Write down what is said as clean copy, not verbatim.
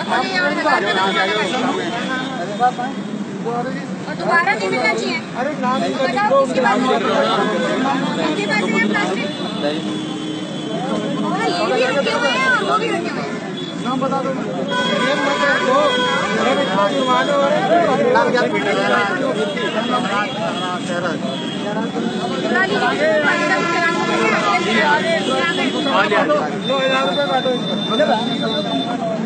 और दोबारा नहीं मिलना चाहिए। अरे नाम बताओ किसके पास है प्लास्टिक? ये भी रखे हुए हैं और वो भी रखे हुए हैं। नाम बता दो। ₹1000